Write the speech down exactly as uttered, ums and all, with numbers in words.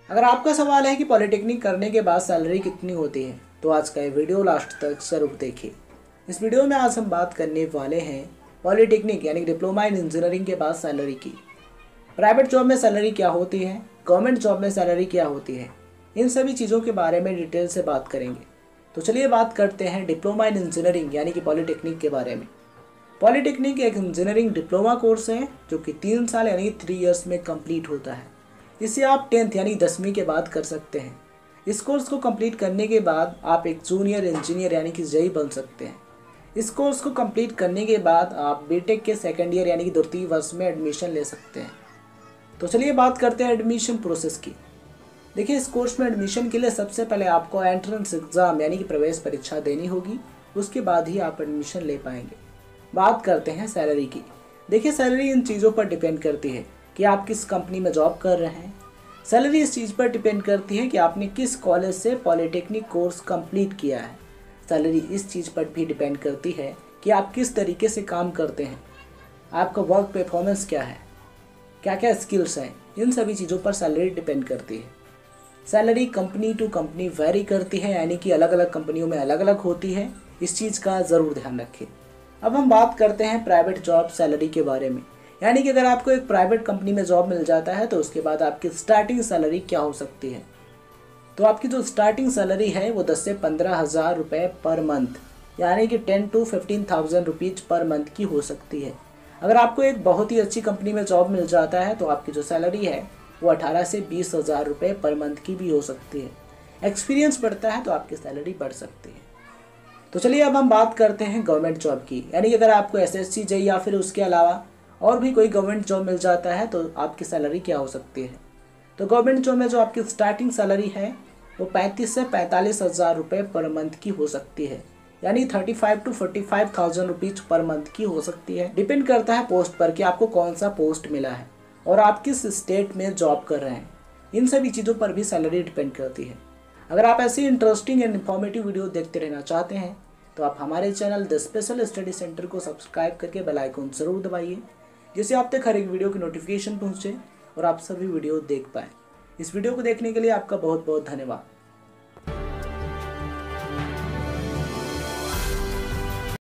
अगर आपका सवाल है कि पॉलिटेक्निक करने के बाद सैलरी कितनी होती है, तो आज का ये वीडियो लास्ट तक जरूर देखिए। इस वीडियो में आज हम बात करने वाले हैं पॉलिटेक्निक यानी डिप्लोमा इन इंजीनियरिंग के बाद सैलरी की। प्राइवेट जॉब में सैलरी क्या होती है, गवर्नमेंट जॉब में सैलरी क्या होती है, इन सभी चीज़ों के बारे में डिटेल से बात करेंगे। तो चलिए बात करते हैं डिप्लोमा इन इंजीनियरिंग यानी कि पॉलिटेक्निक के बारे में। पॉलिटेक्निक एक इंजीनियरिंग डिप्लोमा कोर्स है जो कि तीन साल यानी थ्री इयर्स में कंप्लीट होता है। इसे आप टेंथ यानी दसवीं के बाद कर सकते हैं। इस कोर्स को कंप्लीट करने के बाद आप एक जूनियर इंजीनियर यानी कि जेई बन सकते हैं। इस कोर्स को कंप्लीट करने के बाद आप बीटेक के सेकेंड ईयर यानी कि द्वितीय वर्ष में एडमिशन ले सकते हैं। तो चलिए बात करते हैं एडमिशन प्रोसेस की। देखिए, इस कोर्स में एडमिशन के लिए सबसे पहले आपको एंट्रेंस एग्ज़ाम यानी कि प्रवेश परीक्षा देनी होगी, उसके बाद ही आप एडमिशन ले पाएंगे। बात करते हैं सैलरी की। देखिए, सैलरी इन चीज़ों पर डिपेंड करती है कि आप किस कंपनी में जॉब कर रहे हैं। सैलरी इस चीज़ पर डिपेंड करती है कि आपने किस कॉलेज से पॉलिटेक्निक कोर्स कंप्लीट किया है। सैलरी इस चीज़ पर भी डिपेंड करती है कि आप किस तरीके से काम करते हैं, आपका वर्क परफॉर्मेंस क्या है, क्या क्या स्किल्स हैं, इन सभी चीज़ों पर सैलरी डिपेंड करती है। Salary company to company vary करती है, यानी कि अलग अलग कंपनियों में अलग अलग होती है। इस चीज़ का ज़रूर ध्यान रखें। अब हम बात करते हैं प्राइवेट जॉब सैलरी के बारे में, यानी कि अगर आपको एक प्राइवेट कंपनी में जॉब मिल जाता है तो उसके बाद आपकी स्टार्टिंग सैलरी क्या हो सकती है। तो आपकी जो स्टार्टिंग सैलरी है वो दस से पंद्रह हज़ार रुपये पर मंथ यानी कि ten to fifteen thousand rupees per month की हो सकती है। अगर आपको एक बहुत ही अच्छी कंपनी में जॉब मिल जाता है तो आपकी जो सैलरी है वो अठारह से बीस हज़ार रुपये पर मंथ की भी हो सकती है। एक्सपीरियंस बढ़ता है तो आपकी सैलरी बढ़ सकती है। तो चलिए अब हम बात करते हैं गवर्नमेंट जॉब की, यानी कि अगर आपको एसएससी जेईई या फिर उसके अलावा और भी कोई गवर्नमेंट जॉब मिल जाता है तो आपकी सैलरी क्या हो सकती है। तो गवर्नमेंट जॉब में जो आपकी स्टार्टिंग सैलरी है वो पैंतीस से पैंतालीस हज़ार रुपये पर मंथ की हो सकती है, यानी thirty five to forty five thousand rupees per month की हो सकती है। डिपेंड करता है पोस्ट पर कि आपको कौन सा पोस्ट मिला है और आप किस स्टेट में जॉब कर रहे हैं। इन सभी चीज़ों पर भी सैलरी डिपेंड करती है। अगर आप ऐसी इंटरेस्टिंग एंड इन्फॉर्मेटिव वीडियो देखते रहना चाहते हैं तो आप हमारे channel the special study centre को सब्सक्राइब करके बेल आइकन जरूर दबाइए, जिससे आप तक हर एक वीडियो की नोटिफिकेशन पहुंचे और आप सभी वीडियो देख पाएँ। इस वीडियो को देखने के लिए आपका बहुत बहुत धन्यवाद।